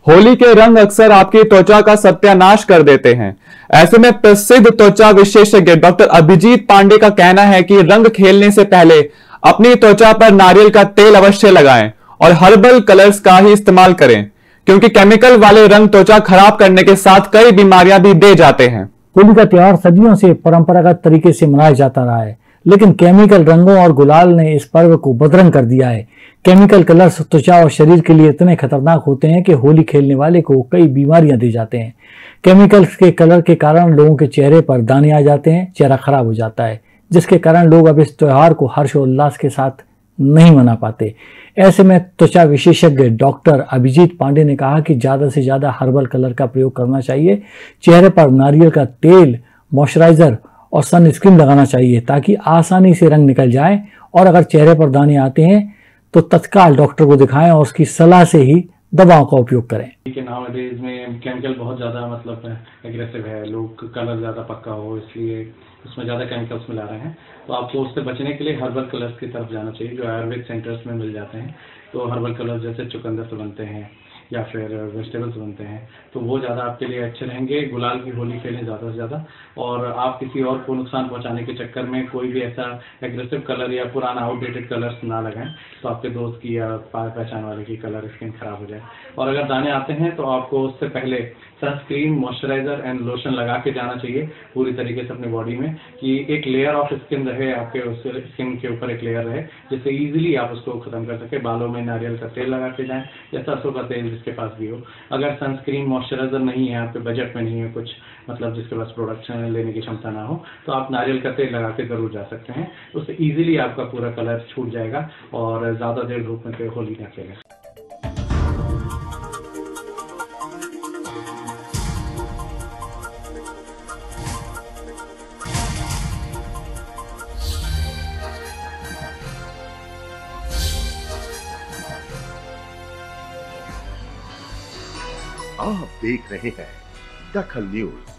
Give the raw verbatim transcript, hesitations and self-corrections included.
होली के रंग अक्सर आपकी त्वचा का सत्यानाश कर देते हैं। ऐसे में प्रसिद्ध त्वचा विशेषज्ञ डॉक्टर अभिजीत पांडे का कहना है कि रंग खेलने से पहले अपनी त्वचा पर नारियल का तेल अवश्य लगाएं और हर्बल कलर्स का ही इस्तेमाल करें, क्योंकि केमिकल वाले रंग त्वचा खराब करने के साथ कई बीमारियां भी दे जाते हैं। होली का त्योहार सदियों से परंपरागत तरीके से मनाया जाता रहा है, लेकिन केमिकल रंगों और गुलाल ने इस पर्व को बदरंग कर दिया है। केमिकल कलर्स त्वचा और शरीर के लिए इतने खतरनाक होते हैं कि होली खेलने वाले को कई बीमारियां दे जाते हैं। केमिकल्स के कलर के कारण लोगों के चेहरे पर दाने आ जाते हैं, चेहरा खराब हो जाता है, जिसके कारण लोग अब इस त्योहार को हर्षोल्लास के साथ नहीं मना पाते। ऐसे में त्वचा विशेषज्ञ डॉक्टर अभिजीत पांडे ने कहा कि ज्यादा से ज्यादा हर्बल कलर का प्रयोग करना चाहिए। चेहरे पर नारियल का तेल, मॉइस्चराइजर और सनस्क्रीन लगाना चाहिए ताकि आसानी से रंग निकल जाए, और अगर चेहरे पर दाने आते हैं तो तत्काल डॉक्टर को दिखाएं और उसकी सलाह से ही दवाओं का उपयोग करें। के नाम में केमिकल बहुत ज़्यादा मतलब एग्रेसिव है, लोग कलर ज़्यादा पक्का हो इसलिए उसमें ज़्यादा केमिकल्स मिला रहे हैं। तो आपको उससे बचने के लिए हर्बल कलर्स की तरफ जाना चाहिए जो आयुर्वेद सेंटर्स में मिल जाते हैं। तो हर्बल कलर्स जैसे चुकंदर से बनते हैं या फिर वेजिटेबल्स बनते हैं, तो वो ज़्यादा आपके लिए अच्छे रहेंगे। गुलाल की होली खेलें ज़्यादा से ज़्यादा, और आप किसी और को नुकसान पहुंचाने के चक्कर में कोई भी ऐसा एग्रेसिव कलर या पुराना आउटडेटेड कलर्स ना लगाएं, तो आपके दोस्त की या पहचान वाले की कलर स्किन खराब हो जाए। और अगर दाने आते हैं तो आपको उससे पहले सनस्क्रीन, मॉइस्चराइजर एंड लोशन लगा के जाना चाहिए पूरी तरीके से अपनी बॉडी में, कि एक लेयर ऑफ स्किन रहे आपके, उस स्किन के ऊपर एक लेयर रहे जिससे इजीली आप उसको खत्म कर सके। बालों में नारियल का तेल लगा के जाएं या सरसों का तेल जिसके पास भी हो। अगर सनस्क्रीन, मॉइस्चराइजर नहीं है आपके बजट में, नहीं है कुछ मतलब जिसके पास प्रोडक्शन लेने की क्षमता ना हो, तो आप नारियल का तेल लगा के जरूर जा सकते हैं। उससे इजीली आपका पूरा कलर छूट जाएगा और ज्यादा देर धूप में होली ना खेलें। आप देख रहे हैं दखल न्यूज।